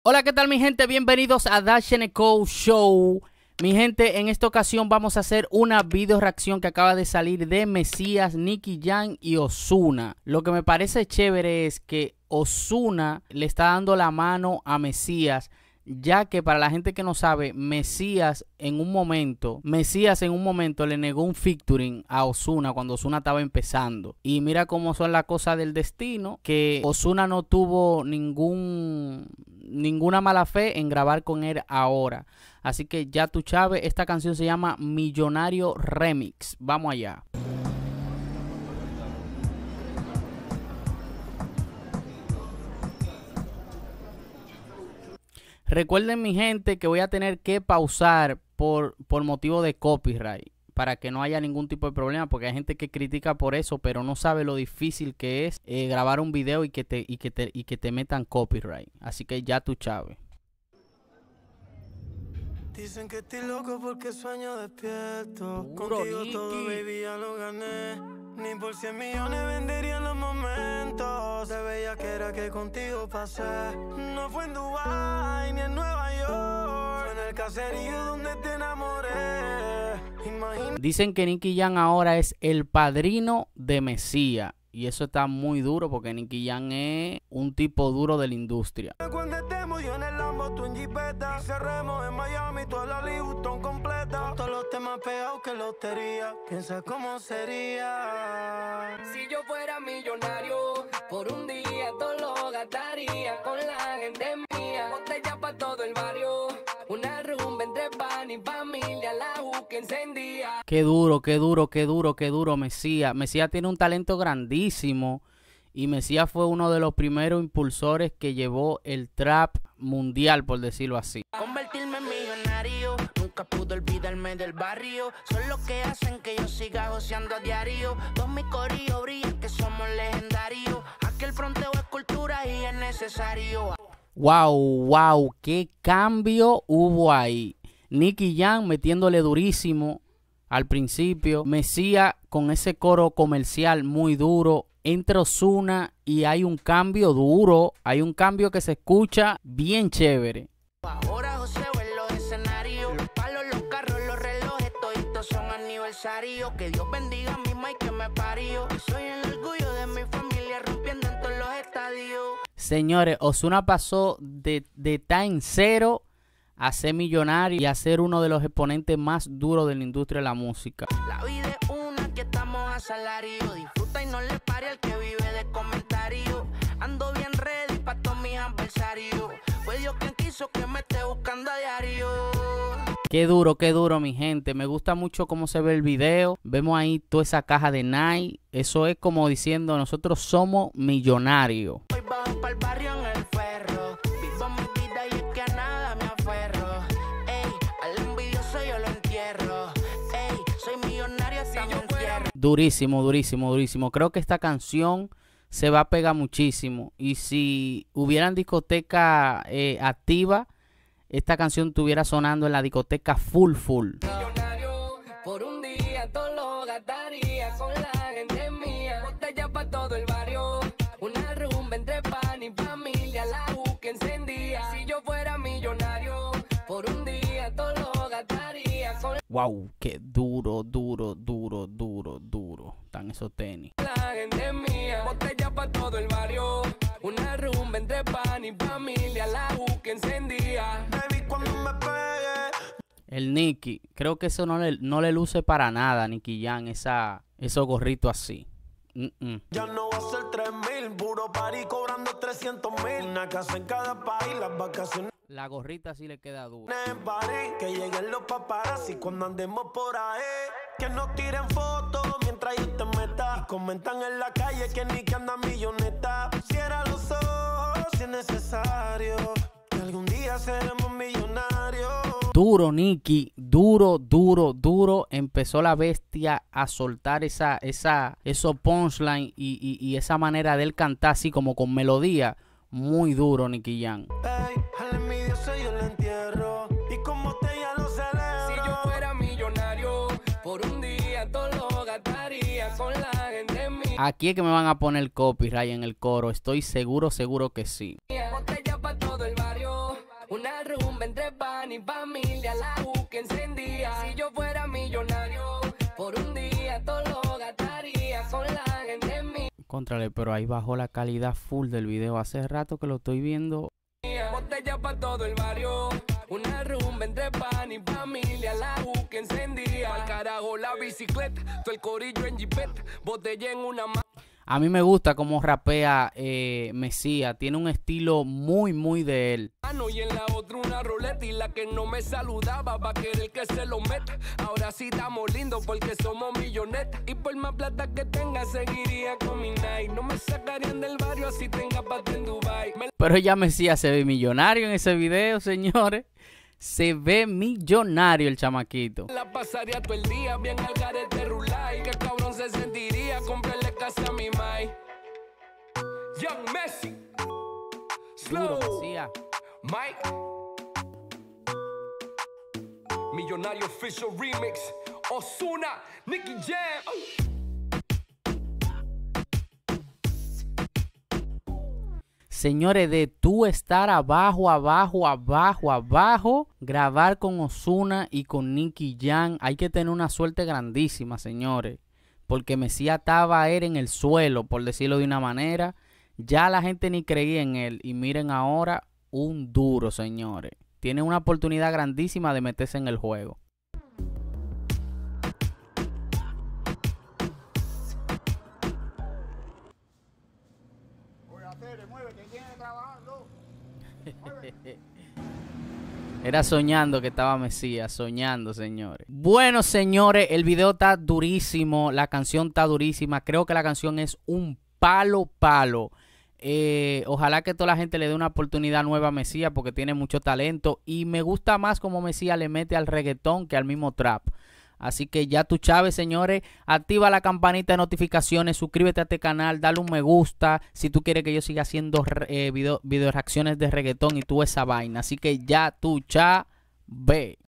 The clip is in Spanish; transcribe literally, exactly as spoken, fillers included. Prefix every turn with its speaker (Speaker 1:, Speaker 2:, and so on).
Speaker 1: Hola, ¿qué tal mi gente? Bienvenidos a Dash and Co Show. Mi gente, en esta ocasión vamos a hacer una video reacción que acaba de salir de Mesías, Nicky Jam y Ozuna. Lo que me parece chévere es que Ozuna le está dando la mano a Mesías, ya que para la gente que no sabe, Mesías en un momento, Mesías en un momento le negó un featuring a Ozuna cuando Ozuna estaba empezando. Y mira cómo son las cosas del destino, que Ozuna no tuvo ningún, ninguna mala fe en grabar con él ahora. Así que ya tú sabes, esta canción se llama Millonario Remix. Vamos allá. Recuerden mi gente que voy a tener que pausar por, por motivo de copyright, para que no haya ningún tipo de problema, porque hay gente que critica por eso, pero no sabe lo difícil que es eh, grabar un video y que, te, y, que te, y que te metan copyright. Así que ya tú sabes.
Speaker 2: Dicen que estoy loco porque sueño despierto.
Speaker 1: Puro
Speaker 2: Contigo
Speaker 1: Nicky.
Speaker 2: todo, baby, ya lo gané. Ni por cien millones vendería los momentos de bella que era que contigo pasé. No fue en Dubai ni en Nueva York, fue en el caserío donde te enamoré. Imagina.
Speaker 1: Dicen que Nicky Jam ahora es el padrino de Mesías. Y eso está muy duro porque Nicky Jam es un tipo duro de la industria.
Speaker 2: Cuando estemos yo en el Lambo, tú en Jeepeta, y cerremos en Miami, toda la Livingston completa. Con todos los temas pegados que lotería, piensa cómo sería.
Speaker 3: Si yo fuera millonario, por un día todo lo gastaría con la gente mía. Botella pa' todo el barrio, una rumba entre pan y familia, la juca encendía.
Speaker 1: Qué duro, qué duro, qué duro, qué duro Mesías. Mesías tiene un talento grandísimo. Y Mesías fue uno de los primeros impulsores que llevó el trap mundial, por decirlo así.
Speaker 4: Convertirme en millonario, nunca pude olvidarme del barrio. Son los que hacen que yo siga goceando a diario. Todos mis corillos brillan que somos legendarios. Aquel fronteo es cultura y es necesario.
Speaker 1: Wow, wow, qué cambio hubo ahí. Nicky Jam metiéndole durísimo al principio. Mesías con ese coro comercial muy duro. Entra Ozuna y hay un cambio duro. Hay un cambio que se escucha bien chévere.
Speaker 4: Ahora joseo en los escenarios. Los palos, los carros, los relojes, toditos son aniversarios. Que Dios bendiga a mi Mike que me parió. Soy el orgullo de mi familia rompiendo en todos los estadios.
Speaker 1: Señores, Ozuna pasó de, de estar en cero a ser millonario y a ser uno de los exponentes más duros de la industria de la música.
Speaker 4: La vida es una que estamos a salario. Disfruta y no le pare al que vive de comentarios. Ando bien ready pa' todos mis adversarios. Fue Dios quien quiso que me esté buscando a diario.
Speaker 1: Qué duro, qué duro mi gente. Me gusta mucho cómo se ve el video. Vemos ahí toda esa caja de Nike. Eso es como diciendo nosotros somos millonarios.
Speaker 4: Hoy bajo pa'l barrio en el ferro. Vivo mi vida y es que a nada me aferro. Ey, al envidioso yo lo entierro. Ey, soy millonario hasta me encierro.
Speaker 1: Durísimo, durísimo, durísimo. Creo que esta canción se va a pegar muchísimo. Y si hubieran discoteca eh, activa, esta canción estuviera sonando en la discoteca full, full.
Speaker 3: Millonario, por un día todo lo gastaría con la gente mía. Botella pa' todo el barrio, una rumba entre pan y familia, la juca encendía. Si yo fuera millonario, por un día todo lo gastaría con
Speaker 1: Wow, qué duro, duro, duro, duro, duro. Están esos tenis.
Speaker 3: la gente mía. Botella pa' todo el barrio, una rumba entre pan y familia, la juca encendía.
Speaker 2: Baby, cuando me pegue,
Speaker 1: El Nicky, creo que eso no le, no le luce para nada a Nicky Jam, esa, esos gorritos así. Mm -mm.
Speaker 2: ya no va a ser tres mil, puro party cobrando trescientos mil. Una casa en cada país, las vacaciones
Speaker 1: La gorrita sí le queda dura.
Speaker 2: en París. Que lleguen los paparazzi cuando andemos por ahí. Que nos tiren fotos mientras yo te meta. Y comentan en la calle que ni que anda milloneta. Cierra los ojos si es necesario, que algún día seremos millonarios.
Speaker 1: Duro Nicky, duro, duro, duro. Empezó la bestia a soltar esa, esa, esos punchline y, y, y esa manera de él cantar así como con melodía. Muy duro Nicky Jam.
Speaker 2: Ey, al envidioso yo lo entierro. Y como te ya lo celebro.
Speaker 3: Si yo fuera millonario, por un día todo lo gastaría con la gente mía.
Speaker 1: Aquí es que me van a poner copyright en el coro. Estoy seguro, seguro que sí.
Speaker 3: Botella pa' todo el barrio, Una rumba entre pan y familia, la U que encendía. Si yo fuera millonario, por un día todo lo gastaría con la gente mía.
Speaker 1: Contrale, pero ahí bajó la calidad full del video. Hace rato que lo estoy viendo.
Speaker 3: Botella pa' todo el barrio, una rumba entre pan y familia, la U que encendía. Al carajo la bicicleta, todo el corillo en jipeta, botella en una mano.
Speaker 1: A mí me gusta cómo rapea eh, Mesías. Tiene un estilo muy, muy de él.
Speaker 3: Y en la otra una roleta y la que no me saludaba va a querer que se lo meta. Ahora sí estamos lindos porque somos millonetas. Y por más plata que tenga seguiría con mi night. No me sacarían del barrio así tenga parte en Dubai. Me...
Speaker 1: Pero ya Mesías se ve millonario en ese video, señores. Se ve millonario el chamaquito.
Speaker 3: La pasaría todo el día bien al garete rulay. Que cabrón se sentiría comprarle casa a mi mai. Young Messi.
Speaker 1: Duro,
Speaker 3: Slow.
Speaker 1: Mesías.
Speaker 3: Mike. Millonario Official Remix. Ozuna. Nicky Jam.
Speaker 1: Señores, de tú estar abajo, abajo, abajo, abajo, grabar con Ozuna y con Nicky Jam, hay que tener una suerte grandísima, señores. Porque Mesías estaba él en el suelo, por decirlo de una manera. Ya la gente ni creía en él. Y miren ahora, un duro, señores. Tiene una oportunidad grandísima de meterse en el juego. Era soñando que estaba Mesías, soñando, señores. Bueno, señores, el video está durísimo, la canción está durísima. Creo que la canción es un palo, palo. Eh, ojalá que toda la gente le dé una oportunidad nueva a Mesías porque tiene mucho talento. Y me gusta más como Mesías le mete al reggaetón que al mismo trap. Así que ya tú sabes, señores, activa la campanita de notificaciones, suscríbete a este canal, dale un me gusta si tú quieres que yo siga haciendo eh, video, video reacciones de reggaetón y tú esa vaina. Así que ya tú sabes.